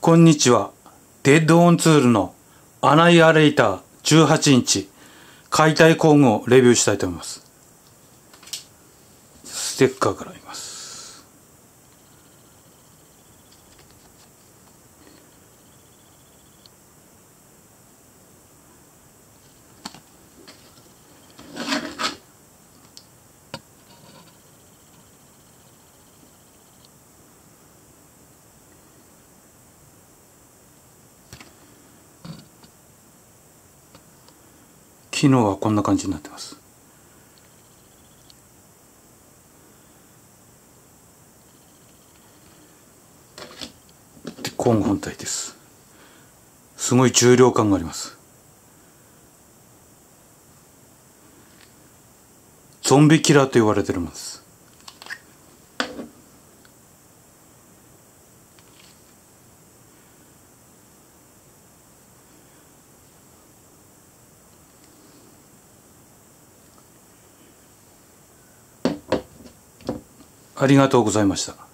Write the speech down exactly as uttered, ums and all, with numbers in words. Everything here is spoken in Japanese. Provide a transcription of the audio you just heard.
こんにちは。デッドオンツールのアナイアレイターじゅうはちインチ解体工具をレビューしたいと思います。ステッカーからいきます。機能はこんな感じになってます。で、工具本体です。すごい重量感があります。ゾンビキラーと言われてるものです。ありがとうございました。